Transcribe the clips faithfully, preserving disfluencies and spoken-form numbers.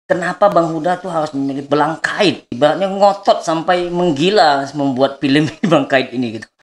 kenapa Bang Huda tuh harus memilih Belang Kait? Ibaratnya ngotot sampai menggila membuat film Belang Kait ini gitu.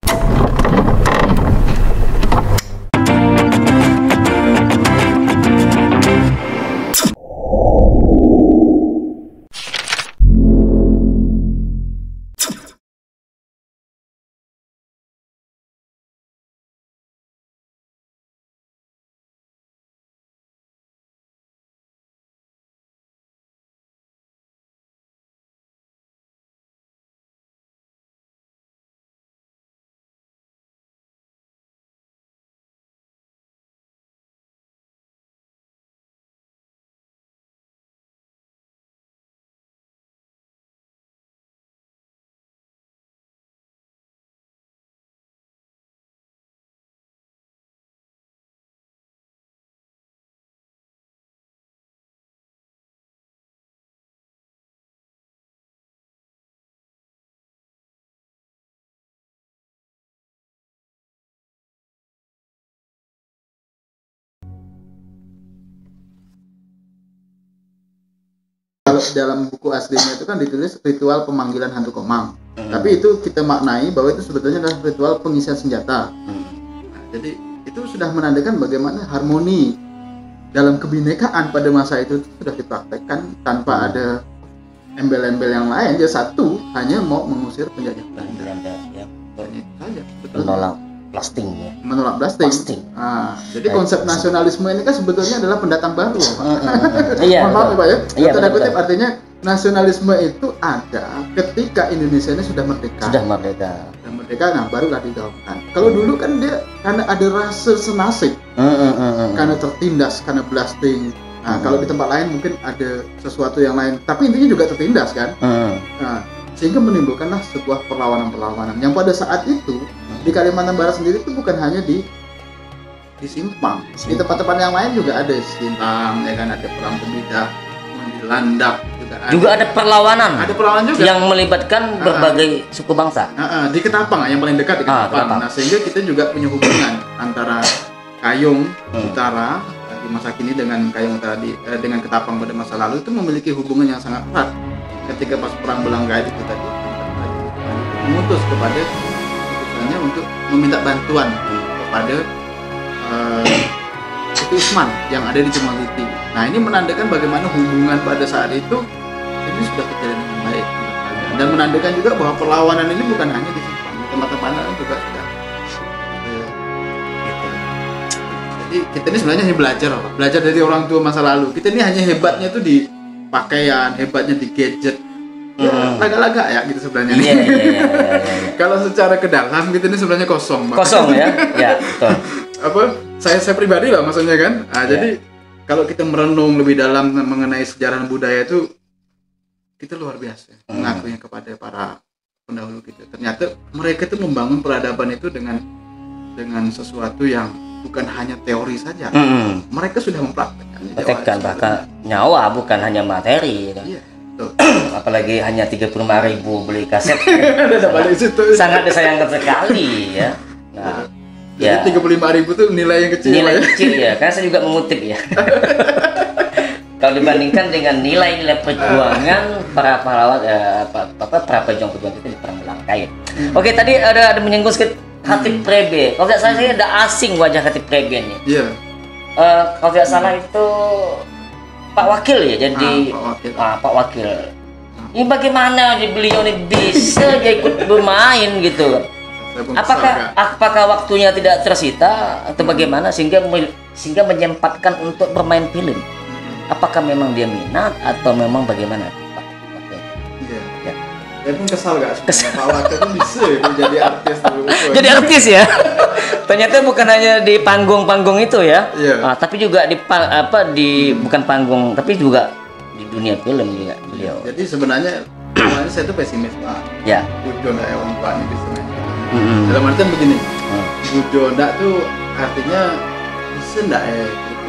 Kalau dalam buku aslinya itu kan ditulis ritual pemanggilan hantu Komang, hmm. tapi itu kita maknai bahwa itu sebetulnya adalah ritual pengisian senjata. Hmm. Nah, jadi itu sudah menandakan bagaimana harmoni dalam kebinekaan pada masa itu sudah dipraktekkan tanpa hmm. ada embel-embel yang lain. Dia satu hanya mau mengusir penjajah Belanda. Ya, itu saja. Betul. Menolak blasting ya. Menolak blasting. blasting. Nah, jadi Baik, konsep nasionalisme ini kan sebetulnya adalah pendatang baru, Pak. Mm, mm, iya, Mohon maaf ya, Pak ya. Iya, Tanda kutip artinya nasionalisme itu ada ketika Indonesia ini sudah merdeka. Sudah merdeka. Sudah merdeka, nah barulah digaungkan. Kalau dulu kan dia karena ada rasa senasib, mm, mm, mm, karena tertindas, karena blasting. Nah, mm. kalau di tempat lain mungkin ada sesuatu yang lain, tapi intinya juga tertindas kan. Mm. Nah, sehingga menimbulkanlah sebuah perlawanan-perlawanan yang pada saat itu di Kalimantan Barat sendiri itu bukan hanya di di Simpang, di tempat-tempat yang lain juga ada Simpang, ya kan, ada Perang Pemuda, di Landak juga ada. Juga ada perlawanan. Ada perlawanan juga yang melibatkan uh-uh. berbagai suku bangsa. Uh-uh. Di Ketapang yang paling dekat di Ketapang. Ah, nah, sehingga kita juga punya hubungan antara Kayong hmm. Utara di masa kini dengan Kayong Utara di, eh, dengan Ketapang pada masa lalu itu memiliki hubungan yang sangat erat. Ketika pas perang Belang Kait itu tadi mengutus kepada utusannya untuk meminta bantuan kepada uh, itu Usman yang ada di Cemaliti. Nah, ini menandakan bagaimana hubungan pada saat itu ini sudah terjalin dengan baik dan menandakan juga bahwa perlawanan ini bukan hanya di Simpang, di tempat-tempat lain juga sudah. Jadi kita ini sebenarnya hanya belajar, belajar dari orang tua masa lalu. Kita ini hanya hebatnya itu di pakaian, hebatnya di gadget, ya, hmm. laga-laga ya gitu sebenarnya. Iya, iya, iya, iya, iya. Kalau secara ke dalam kita ini sebenarnya kosong, Pak. Kosong ya, ya. Betul. Apa? Saya saya pribadi lah maksudnya kan. Nah, ya. Jadi kalau kita merenung lebih dalam mengenai sejarah dan budaya itu, kita luar biasa hmm. mengakuinya kepada para pendahulu kita. Ternyata mereka itu membangun peradaban itu dengan dengan sesuatu yang bukan hanya teori saja, mm-hmm. mereka sudah mempraktekkannya. Praktekkan bahkan nyawa, bukan hanya materi. Iya, betul. Apalagi hanya tiga puluh lima ribu beli kaset, sangat, sangat disayangkan sekali ya. Nah, jadi ya, tiga puluh lima ribu itu nilai yang kecil. Nilai ya? kecil ya, karena saya juga mengutip ya. Kalau dibandingkan dengan nilai-nilai perjuangan para pahlawan, eh, apa para pejuang-pejuang itu di perang Belang Kait. Hmm. Oke, tadi ada ada menyinggung sedikit Khatib Prebe. Kalau tidak salah saya ada asing wajah Khatib Prebe nih. Iya. Yeah. Uh, kalau tidak salah itu Pak Wakil ya, jadi ah, Pak Wakil. Ah, Pak Wakil. Ah. Ini bagaimana di beliau ini bisa dia ikut bermain gitu? Apakah apakah waktunya tidak tersita atau bagaimana sehingga sehingga menyempatkan untuk bermain film? Apakah memang dia minat atau memang bagaimana, Pak Wakil? Iya. Ya. Saya pun kesal gak sebenarnya, Pak Wakil itu bisa ya jadi artis dulu. Jadi artis ya? Ternyata bukan hanya di panggung-panggung itu ya, yeah. ah, tapi juga di apa di hmm. bukan panggung, tapi juga di dunia film juga beliau. Jadi sebenarnya awalnya saya itu pesimis, Pak. Ya. Bujo ndak ya orang tua ini bisa. Mm-hmm. Dalam artian begini, hmm. Bujo ndak tuh artinya bisa ndak ya?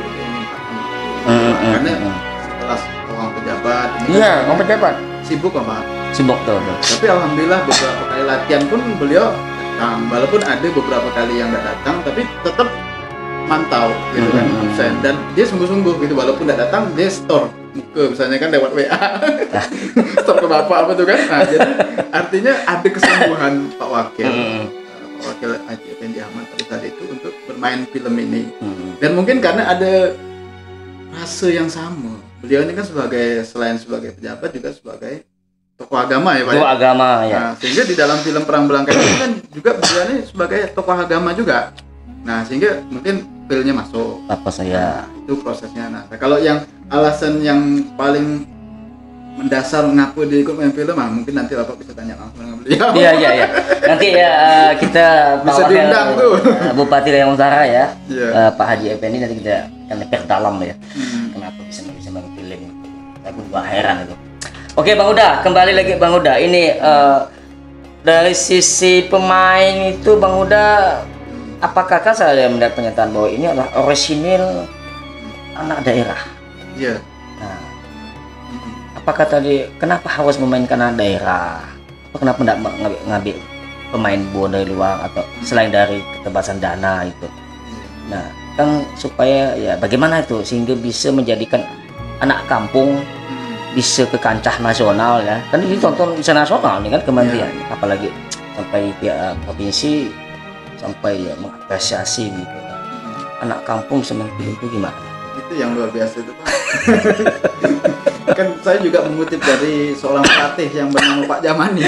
Mm-hmm. Karena setelah orang pejabat, iya, orang pejabat sibuk apa? Sibuk tuh. Tapi alhamdulillah beberapa kali latihan pun beliau datang. Walaupun ada beberapa kali yang nggak datang, tapi tetap mantau gitu kan, absen. Dan dia sungguh-sungguh gitu. Walaupun nggak datang, dia store ke misalnya kan lewat W A. Stop ke bapak apa tuh kan. Nah, jadi artinya ada kesungguhan Pak Wakil. Hmm. Pak Wakil Haji Effendi Ahmad pada saat itu untuk bermain film ini. Hmm. Dan mungkin karena ada rasa yang sama. Beliau ini kan sebagai selain sebagai pejabat juga sebagai tokoh agama ya Pak. Tokoh agama ya. Nah, sehingga di dalam film Perang Belangka ini kan juga beliau ini sebagai tokoh agama juga. Nah, sehingga mungkin filmnya masuk. Apa saya? Nah, itu prosesnya. Nah, kalau yang alasan yang paling mendasar mengapa dia ikut main film, ah, mungkin nanti Bapak bisa tanya langsung dengan beliau. Iya, iya, iya. Nanti ya uh, kita bisa diundang tuh. Uh, Bupati Riau Utara ya. Yeah. Uh, Pak Haji Effendi nanti kita akan perdalam ya. Hmm. Kenapa bisa bisa main film itu. Aku juga heran itu. Oke, Bang Uda, kembali lagi Bang Uda. Ini uh, dari sisi pemain itu Bang Uda, apakah kan saya mendapat pernyataan bahwa ini adalah orisinil anak daerah? Iya. Yeah. Nah, apakah tadi kenapa harus memainkan anak daerah? Kenapa tidak ngambil, ngambil pemain buah dari luar atau selain dari keterbatasan dana itu? Nah, kan supaya ya bagaimana itu sehingga bisa menjadikan anak kampung bisa ke kancah nasional ya. Kan ini tonton bisa nasional nih kan kementerian, yeah. Apalagi sampai pihak provinsi sampai ya mengapresiasi gitu. Anak kampung bisa main film itu gimana? Itu yang luar biasa itu Pak. Kan saya juga mengutip dari seorang pelatih yang bernama Pak Jamani.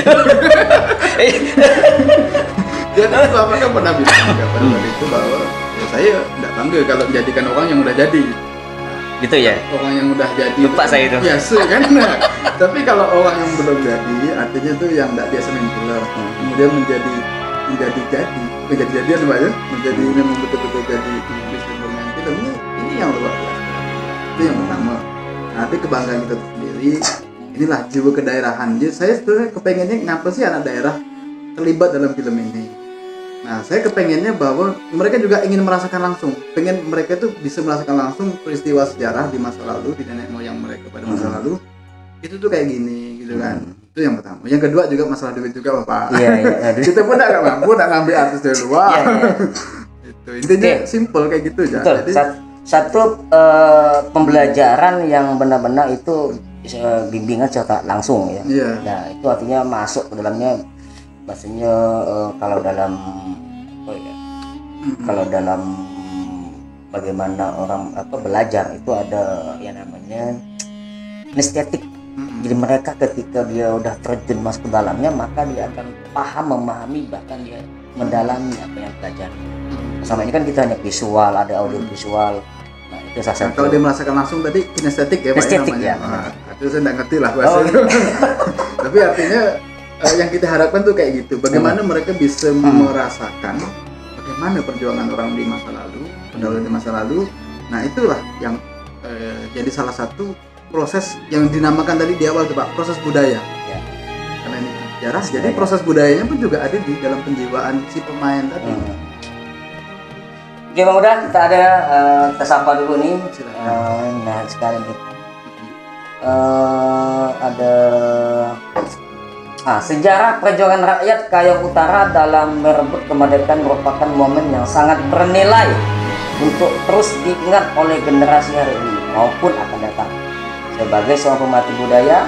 Dia kan Bapak kan pernah bilang juga pada waktu itu bahwa ya saya tidak bangga kalau menjadikan orang yang udah jadi. Gitu ya. Orang yang udah jadi. Lupa saya itu. Biasa kan. Nah, tapi kalau orang yang belum jadi, artinya tuh yang tidak biasa main film, hmm. kemudian menjadi menjadi jadi, menjadi jadian Pak ya, menjadi memang betul-betul jadi bisa bermain film ini, ini yang luar biasa. Itu yang pertama. Nah, tapi kebanggaan kita sendiri, inilah jiwa kedaerahan. Jadi saya sebenarnya kepengennya ngapa sih anak daerah terlibat dalam film ini. Nah, saya kepengennya bahwa mereka juga ingin merasakan langsung, pengen mereka tuh bisa merasakan langsung peristiwa sejarah di masa lalu, di nenek moyang mereka pada masa hmm. lalu, itu tuh kayak gini, gitu kan. Hmm. Itu yang pertama. Yang kedua juga masalah duit juga, Bapak. Iya, iya. Kita pun nggak mampu, nggak ngambil artis dari luar. Iya, iya. Itu intinya okay. Simple kayak gitu aja. Betul. Jadi, satu uh, pembelajaran yang benar-benar itu uh, bimbingan secara langsung ya. Iya. Nah, itu artinya masuk ke dalamnya. Maksudnya uh, kalau dalam oh ya, mm-hmm. kalau dalam bagaimana orang apa belajar itu ada yang namanya kinestetik. Mm-hmm. Jadi mereka ketika dia udah terjun masuk ke dalamnya maka dia akan paham, memahami, bahkan dia mendalami apa yang belajar. Mm-hmm. Sama ini kan kita hanya visual, ada audio mm-hmm. visual. Nah, itu salah nah, kalau dia merasakan langsung tadi kinestetik ya kinestetik Pak ya. Nah, itu saya nggak ngerti lah bahasa oh, itu. Tapi artinya Uh, yang kita harapkan tuh kayak gitu. Bagaimana hmm. mereka bisa hmm. merasakan bagaimana perjuangan orang di masa lalu, pendahuluan di masa lalu. Nah, itulah yang uh, jadi salah satu proses yang dinamakan tadi di awal tuh Pak, proses budaya. Ya. Karena ini sejarah, jadi proses budayanya pun juga ada di dalam penjiwaan si pemain tadi. Hmm. Oke Bang Uda, kita ada uh, kita sapa dulu nih. Uh, nah sekali nih. Uh, ada Nah, sejarah perjuangan rakyat Kayong Utara dalam merebut kemerdekaan merupakan momen yang sangat bernilai untuk terus diingat oleh generasi hari ini maupun akan datang. Sebagai seorang pemerhati budaya,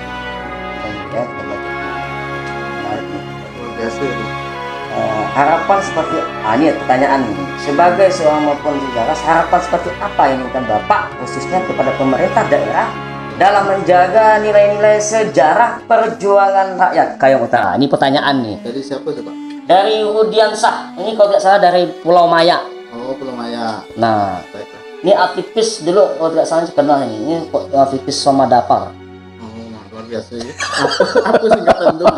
uh, harapan seperti ah, ini pertanyaan ini. Sebagai seorang maupun sejarah, harapan seperti apa yang inginkan Bapak khususnya kepada pemerintah daerah dalam menjaga nilai-nilai sejarah perjuangan rakyat Kayong Utara? Ini pertanyaan nih. Dari siapa tuh Pak? Dari Rudiansah. Ini kalau tidak salah dari Pulau Maya. Oh, Pulau Maya. Nah, baiklah. Ini aktivis dulu kalau tidak salah kenal ini. Ini aktivis Somadapar. Oh, luar biasa ya. Apa singkatan itu?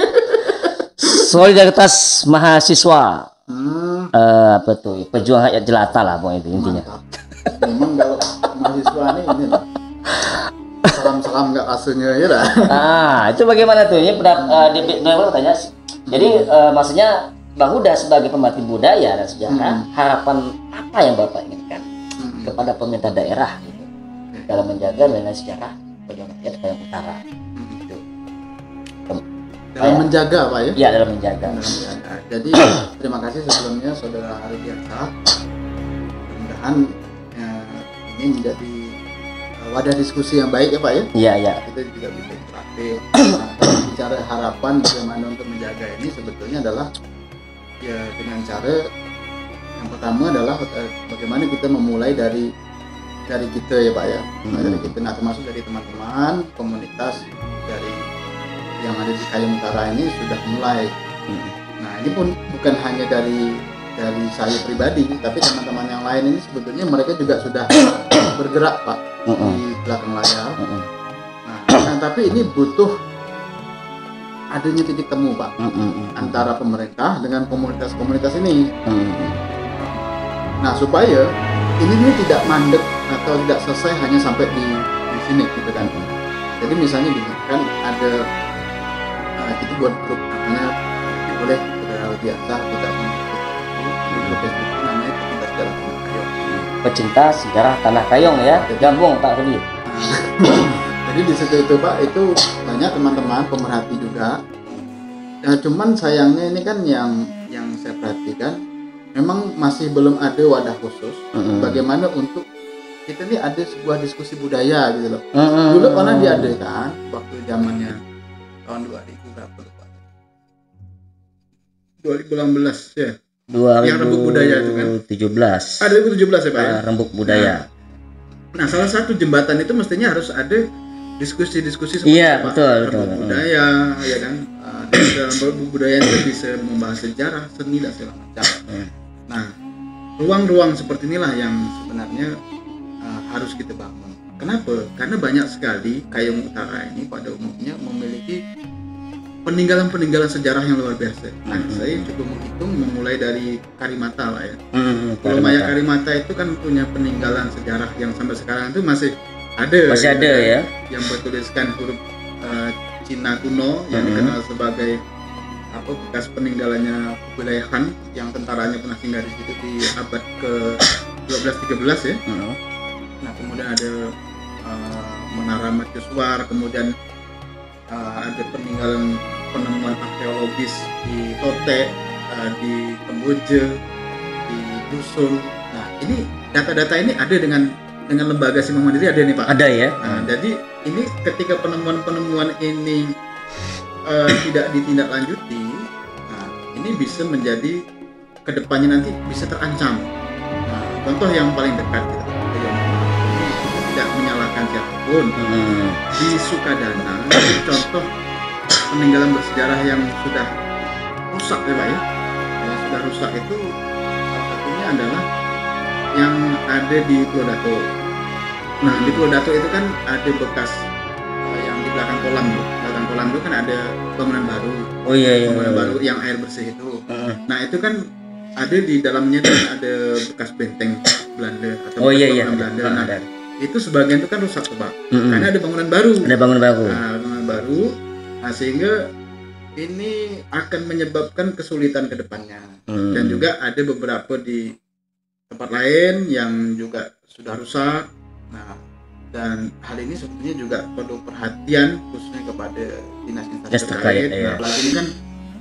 Solidaritas Mahasiswa. Hmm. Uh, apa tuh? Pejuang rakyat jelata lah pokoknya itu intinya. Mantap. Memang kalau mahasiswa ini ini lah. Salam-salam nggak asuhnya ya lah. Ah, itu bagaimana tuh? Ini pada uh, dia bertanya. Jadi uh, maksudnya Bang Uda sebagai pemerhati budaya dan sejarah, hmm. harapan apa yang Bapak inginkan hmm. kepada pemerintah daerah gitu, hmm. dalam menjaga nilai sejarah perjuangan rakyat Kayong Utara? Hmm. Gitu. Dalam menjaga Pak ya? Iya, dalam menjaga. Dalam menjaga. Jadi terima kasih sebelumnya Saudara Rudiansah. Mudah-mudahan ya, ini menjadi wadah diskusi yang baik ya Pak ya. Iya iya. Kita juga bisa interaktif. Nah, kalau bicara harapan bagaimana untuk menjaga ini sebetulnya adalah ya dengan cara yang pertama adalah bagaimana kita memulai dari dari kita ya Pak ya. Nah, dari kita, nah termasuk dari teman-teman komunitas dari yang ada di Kayong Utara ini sudah mulai. Nah ini pun bukan hanya dari dari saya pribadi, tapi teman-teman yang lain ini sebetulnya mereka juga sudah bergerak Pak di belakang layar. Nah, nah tapi ini butuh adanya titik temu Pak antara pemerintah dengan komunitas-komunitas ini. Nah supaya ini, ini tidak mandek atau tidak selesai hanya sampai di, di sini gitu kan. Jadi misalnya gini kan ada uh, kita buat grup namanya boleh saudara biasa kita di grup Facebook itu namanya pecinta sejarah tanah Kayong. Pecinta sejarah tanah Kayong ya, gabung Pak Rudi. Jadi di situ itu Pak itu banyak teman-teman pemerhati juga. Nah, cuman sayangnya ini kan yang yang saya perhatikan memang masih belum ada wadah khusus mm-hmm. bagaimana untuk kita ini ada sebuah diskusi budaya gitu loh. Mm-hmm. Dulu pernah diadakan waktu zamannya tahun dua ribu berapa lupa. dua ribu enam belas ya. dua ribu yang rembuk budaya itu kan. tujuh belas. Ah, dua ribu tujuh belas ya Pak ya. Rembuk budaya. Nah, nah, salah satu jembatan itu mestinya harus ada diskusi-diskusi seperti iya, apa betul, rembuk betul. budaya ya kan. Uh, dalam rembuk budaya itu bisa membahas sejarah, seni dan segala macam. Hmm. Nah, ruang-ruang seperti inilah yang sebenarnya uh, harus kita bangun. Kenapa? Karena banyak sekali Kayong Utara ini pada umumnya memiliki peninggalan-peninggalan sejarah yang luar biasa. Nah, mm-hmm. saya coba menghitung memulai dari Karimata lah ya. Mm-hmm. Pulau Maya Karimata itu kan punya peninggalan sejarah yang sampai sekarang itu masih ada. Masih ada ya. Yang bertuliskan huruf uh, Cina kuno yang mm-hmm. dikenal sebagai apa bekas peninggalannya wilayah Han yang tentaranya pernah singgah di situ di abad ke dua belas tiga belas ya. Mm-hmm. Nah, kemudian ada uh, Menara Mercusuar, kemudian uh, ada peninggalan penemuan arkeologis di Tote, uh, di Kamboja, di Dusun. Nah, ini data-data ini ada dengan dengan lembaga Simang Mandiri ada nih Pak. Ada ya. Nah, hmm. jadi ini ketika penemuan-penemuan ini uh, tidak ditindaklanjuti, nah ini bisa menjadi kedepannya nanti bisa terancam. Nah, contoh yang paling dekat kita yang tidak menyalahkan siapapun hmm. di Sukadana, contoh peninggalan bersejarah yang sudah rusak ya Pak ya. Yang sudah rusak itu salah satunya adalah yang ada di Pulau Dato. Nah, di Pulau Dato itu kan ada bekas uh, yang di belakang kolam tuh. Belakang kolam itu kan ada bangunan baru. Oh iya iya. Bangunan iya. baru yang air bersih itu. Uh. Nah, itu kan ada di dalamnya kan ada bekas benteng Belanda atau oh, bekas iya, iya. Belanda. Nah, ada. Itu sebagian itu kan rusak tuh, Pak. Mm-hmm. Karena ada bangunan baru. Ada bangunan baru. Nah, bangunan baru. Nah, sehingga ini akan menyebabkan kesulitan ke depannya. Mm. Dan juga ada beberapa di tempat lain yang juga sudah rusak. Nah, dan hal ini sebetulnya juga perlu perhatian khususnya kepada dinas-dinas terkait. Nah, apalagi ini kan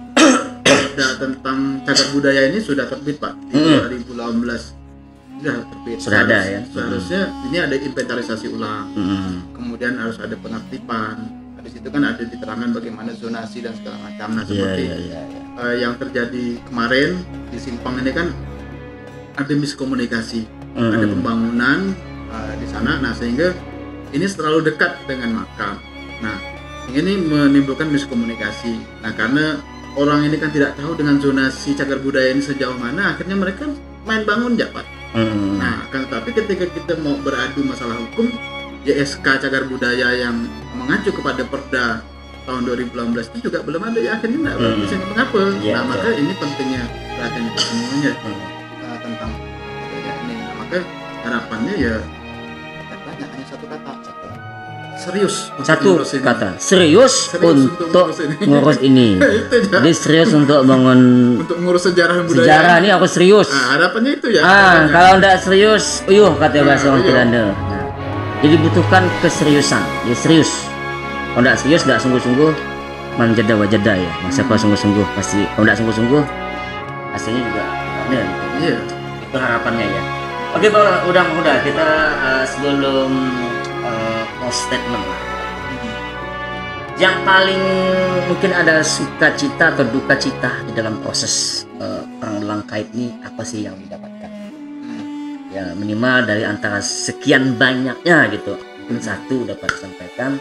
tentang cagar budaya ini sudah terbit Pak di mm. dua ribu delapan belas sudah terbit. Sudah ada ya. Seharusnya mm. ini ada inventarisasi ulang. Mm. Kemudian harus ada penertiban. Di situ kan ada diterangkan bagaimana zonasi dan segala macam. Nah, seperti yeah, yeah, yeah, yeah. Uh, yang terjadi kemarin di Simpang ini kan ada miskomunikasi, mm-hmm. ada pembangunan uh, di sana, nah sehingga ini terlalu dekat dengan makam. Nah, ini menimbulkan miskomunikasi. Nah, karena orang ini kan tidak tahu dengan zonasi cagar budaya ini sejauh mana, akhirnya mereka main bangun ya Pak. Mm-hmm. Nah, kan tapi ketika kita mau beradu masalah hukum, Y S K cagar budaya yang mengacu kepada Perda tahun dua ribu delapan belas itu juga belum ada, ya akhirnya tidak mm-hmm. bisa mengapa. Yeah, nah, maka yeah. ini pentingnya perhatian kita semuanya. Mm-hmm. tentang ini. Nah, maka harapannya ya banyak hanya satu kata, serius satu kata serius, serius untuk, untuk ngurus ini, ngurus ini. Jadi serius untuk bangun untuk ngurus sejarah budaya sejarah ini aku serius. Nah, harapannya itu ya. Ah, kalau tidak serius uyuh kata bahasa orang Belanda. Nah, jadi butuhkan keseriusan, ya serius. Kalau tidak serius, tidak sungguh-sungguh, man jeda wajada ya. Masa hmm. sungguh-sungguh pasti, kalau tidak sungguh-sungguh hasilnya juga ada. Iya. Itu harapannya ya. Oke Pak, udah udah kita uh, sebelum uh, close statement lah. Yang paling mungkin ada sukacita atau duka cita di dalam proses uh, perang belang kait ini apa sih yang didapatkan? Ya minimal dari antara sekian banyaknya gitu, mungkin satu dapat disampaikan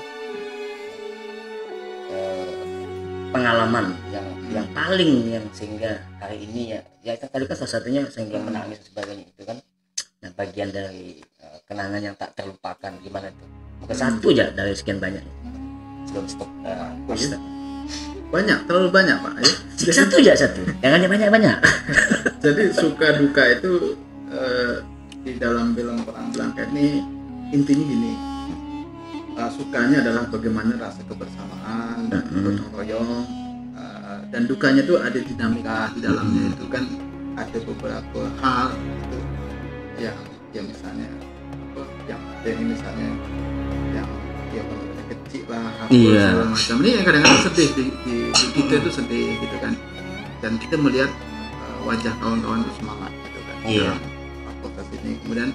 uh, pengalaman yang yang paling yang sehingga hari ini ya ya itu tadi kan salah satunya sehingga menangis dan sebagainya itu kan, nah bagian dari uh, kenangan yang tak terlupakan gimana itu? Mungkin satu aja dari sekian banyak. Sebelum stop uh, oh, iya. Banyak, terlalu banyak Pak ya. Jadi, satu aja satu, jangan banyak-banyak. Jadi suka duka itu uh, di dalam film Perang Belang Kait ini intinya gini, uh, sukanya adalah bagaimana rasa kebersamaan dan mm-hmm. gotong royong, uh, dan dukanya itu ada dinamika di dalamnya. Itu kan ada beberapa hal itu yang ya misalnya apa yang ada ini misalnya yang ya kecil lah apa iya. segala macam ini yang kadang-kadang sedih di, di, di kita itu sedih gitu kan, dan kita melihat uh, wajah kawan-kawan itu semangat gitu kan iya. proses ini. Kemudian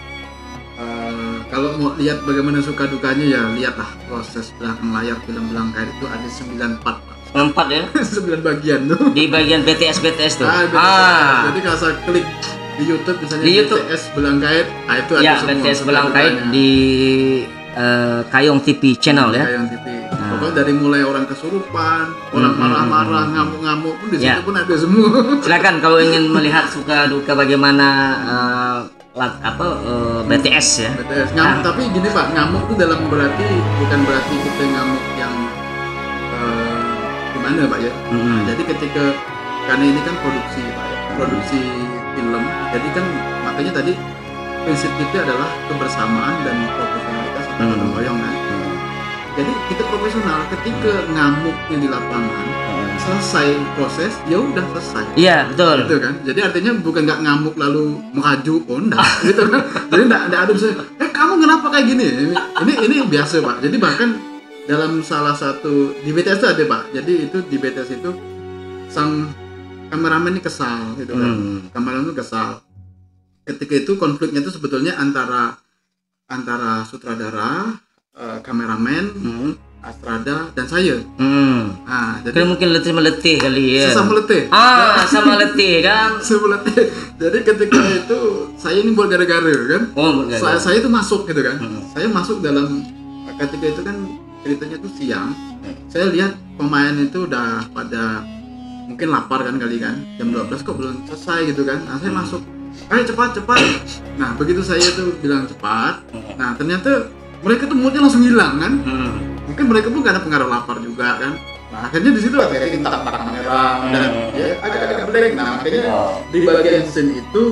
uh, kalau mau lihat bagaimana suka dukanya ya lihatlah proses belakang layar film Belang Kait itu ada sembilan part empat ya sembilan bagian tuh di bagian B T S B T S tuh. Ah, B T S. Ah. Jadi kalau saya klik di YouTube misalnya di YouTube. B T S Belang Kait, ah, itu ada ya, semua. B T S Belang Kait di uh, Kayong T V channel ya. Kayong T V. Nah. Pokoknya dari mulai orang kesurupan, orang hmm, marah-marah, hmm, ngamuk-ngamuk pun di situ ya. Pun ada semua. Silakan kalau ingin melihat suka duka bagaimana uh, lat, apa uh, B T S ya. B T S ngamuk, nah. Tapi gini Pak, ngamuk itu dalam berarti bukan berarti kita ngamuk yang uh, gimana Pak ya. Hmm. Nah, jadi ketika karena ini kan produksi Pak ya, produksi film. Jadi kan makanya tadi prinsip kita adalah kebersamaan dan profesionalitas serta gotong royong kan. Hmm. Jadi kita profesional ketika ngamuknya di lapangan hmm. selesai proses ya udah selesai. Iya betul. Gitu kan. Jadi artinya bukan nggak ngamuk lalu mengaju pun, oh, gitu kan. Jadi nggak nggak ada misalnya, eh kamu kenapa kayak gini? Ini ini, ini biasa Pak. Jadi bahkan dalam salah satu di B T S itu ada Pak. Jadi itu di B T S itu sang kameramen ini kesal gitu kan. Hmm. Kameramen itu kesal. Ketika itu konfliknya itu sebetulnya antara antara sutradara, uh, kameramen, hmm. Astrada dan saya. Hmm. Nah, jadi mungkin letih meletih kali ya. Sama letih. Ah, sama letih kan. Sama letih. Jadi ketika itu saya ini buat gara-gara kan. Oh, gara-gara. Saya saya itu masuk gitu kan. Hmm. Saya masuk dalam ketika itu kan ceritanya itu siang. Hmm. Saya lihat pemain itu udah pada mungkin lapar kan kali kan. jam dua belas kok belum selesai gitu kan. Nah, saya hmm. masuk. Ayo cepat cepat. Nah begitu saya tuh bilang cepat, nah ternyata mereka tuh moodnya langsung hilang kan. Hmm. Mungkin mereka pun gak ada pengaruh lapar juga kan. Nah akhirnya di situ akhirnya kita tak kamera dan ya agak-agak blank. Nah akhirnya di bagian scene itu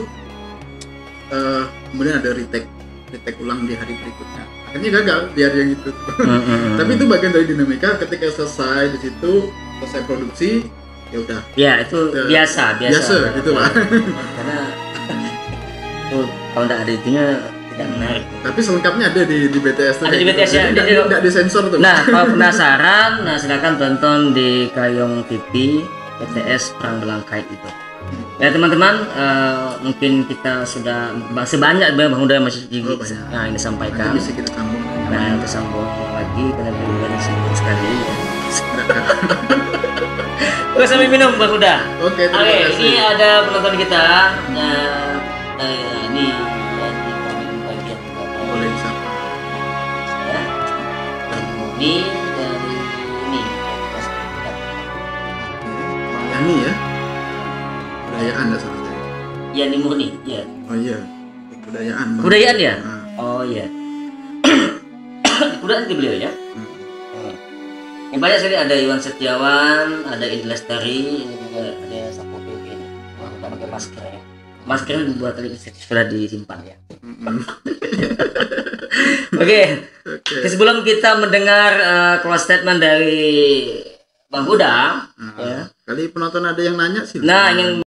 uh, kemudian ada retake retake ulang di hari berikutnya. Akhirnya gagal biar yang itu. Hmm. Tapi itu bagian dari dinamika ketika selesai di situ selesai produksi ya udah. Ya itu uh, biasa biasa. Biasa gitu Pak. Karena oh, kalau tidak ada itunya tidak menarik. Tapi selengkapnya ada di, di B T S. Ada di B T S ya. Tidak disensor tuh. Nah kalau penasaran, nah silakan tonton di Kayong T V B T S Perang Belang Kait itu. Ya teman-teman, uh, mungkin kita sudah sebanyak Bang Huda masih oh, nah ini sampaikan. Nanti bisa kita sambung. Nah kita sambung lagi karena beliau sibuk sekali. Oke sambil minum Bang Huda. Oke. Oke okay, ini ada penonton kita. Nah, Uh, ini ya, di komen bagian juga boleh disapa ya ini dari ini Yani ya budayaan dah salah saya Yani Murni ya oh iya budayaan bang. Budayaan ya nah. Oh iya budayaan ke beliau ya hmm. Hmm. Ini banyak sekali ada Iwan Setiawan ada Indri Lestari ini juga ada Sapo P ini pakai masker ya. Masker dibuat tadi sudah disimpan ya. Mm-hmm. Oke. Okay. Okay. Sebelum kita mendengar uh, close statement dari Bang Huda, nah, ya. Kali penonton ada yang nanya sih. Nah, ingin